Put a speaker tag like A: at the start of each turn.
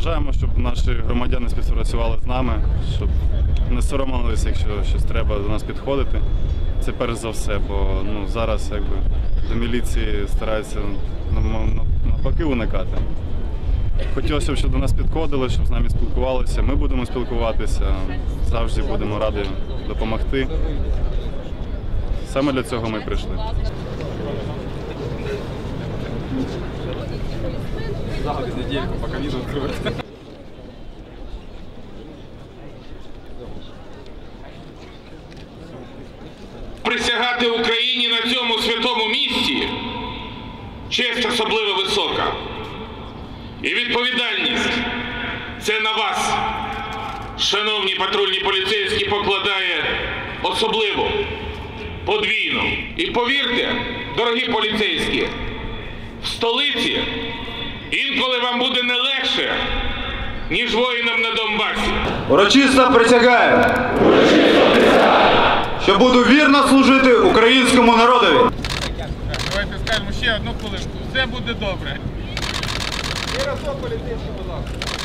A: Бажаємо, щоб наші громадяни співпрацювали з нами, щоб не соромилися, якщо щось треба до нас підходити. Це перш за все, бо зараз до міліції стараються навпаки уникати. Хотілося б, щоб до нас підходили, щоб з нами спілкувалися. Ми будемо спілкуватися, завжди будемо раді допомогти. Саме для цього ми прийшли.
B: Заходи недельку, пока визу откроют.
C: Присягати Україні на цьому святому місці честь особливо висока. І відповідальність це на вас, шановні патрульні поліцейські, покладає особливо, подвійно. І повірте, дорогі поліцейські, в столиці інколи вам буде не легше, ніж воїнам на Донбасі.
D: Урочисто присягаю, що буду вірно служити українському народові.
E: Давайте скажемо ще одну хвилинку. Все буде добре.
B: І разом поліцейський, будь ласка.